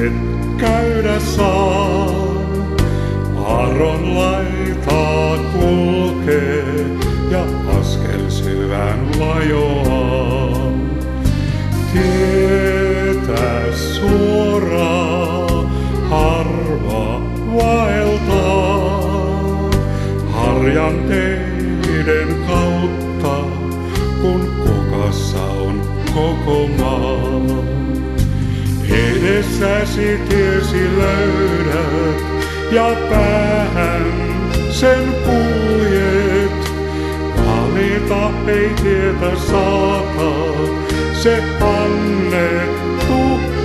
ihmiset käydä saa. Aaron laitaa kulkee ja askel syvään vajoaa. Tietä suoraa harva vaeltaa. Harjan teiden kautta, kun kukassa on koko maa. Edessäsi tiesi löydät ja päähän sen kuljet. Valita ei tietä saata, se annettu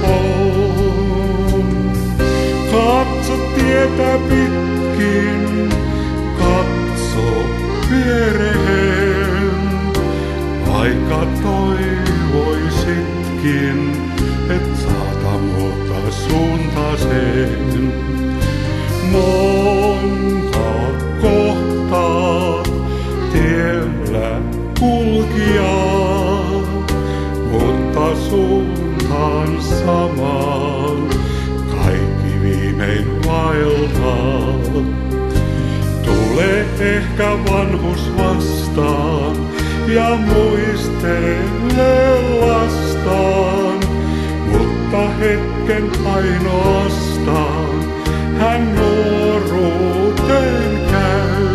on. Katso tietä pitkin, katso viereen, vaikka toivoisitkin, et saata muuttaa suuntaseen. Monta kohtaa tiellä kulkijaa, mutta suuntaan samaan kaikki viimein vaeltaa. Tule ehkä vanhus vastaan ja muistele lastaan, mutta hetken ainoastaan hän nuoruuteen käy.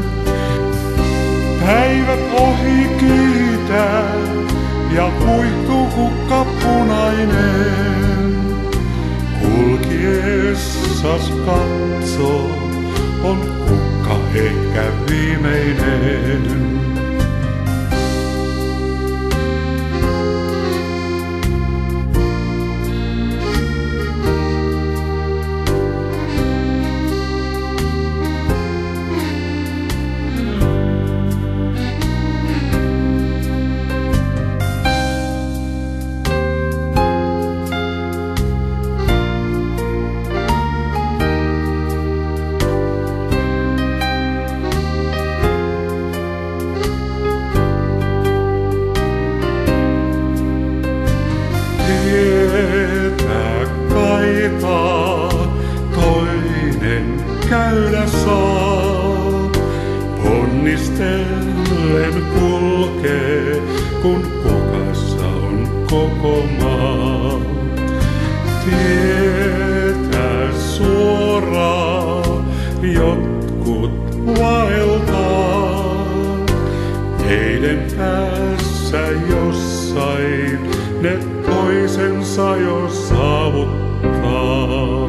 Päivät ohi kiitää ja kuihtuu kukka punainen. Kulkiessas katso, on kukka ehkä viimeinen. Tietä kaitaa, toinen käydä saa. Ponnistellen kulkee, kun kukassa on koko maa. Tietä suoraa, jotkut vaeltaa. Heidän päässä jossain ne toisensa jo saavuttaa.